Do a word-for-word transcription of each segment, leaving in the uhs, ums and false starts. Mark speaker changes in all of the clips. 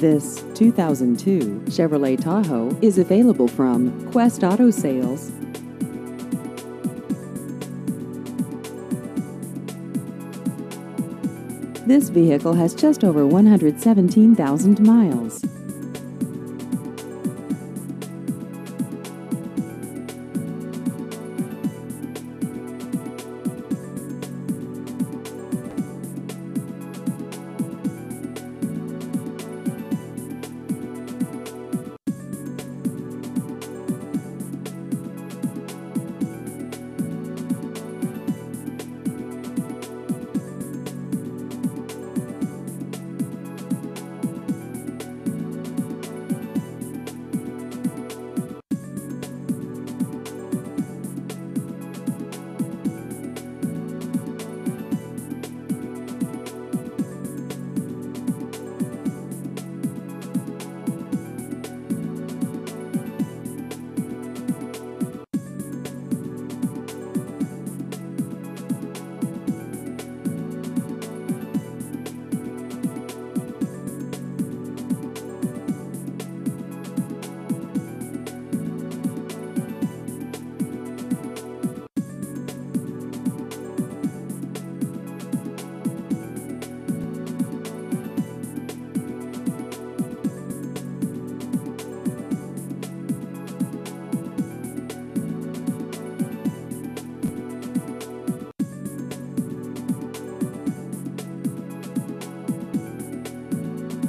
Speaker 1: This two thousand two Chevrolet Tahoe is available from Quest Auto Sales. This vehicle has just over one hundred seventeen thousand miles.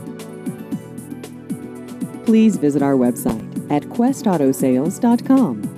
Speaker 1: Please visit our website at quest auto sales dot com.